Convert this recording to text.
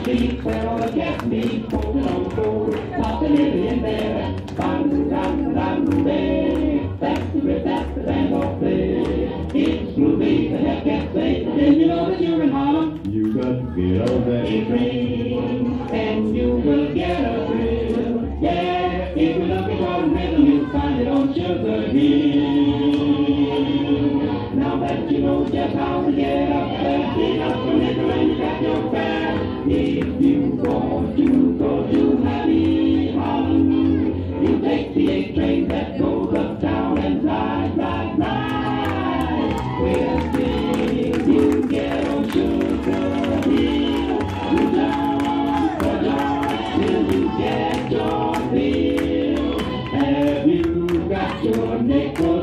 beat, where all the cats meet, posted on the floor, pop the lily in there, bang, bang, bang, bang, that's the rip, that's the band off play. It's groovy, the Hellcats say, then you know that you're in Harlem. You got to get on that train, and you will get a thrill. Yeah, if you're looking for the rhythm, you'll find it on Sugar Hill. Now that you know just how to get up there, pick up the nickel and you got your fare. If you go to happy Harlem, you take the 8 train that goes uptown and ride. Well, till you get on Sugar Hill, you jump for joy till you get your fill. Have you got your nickel?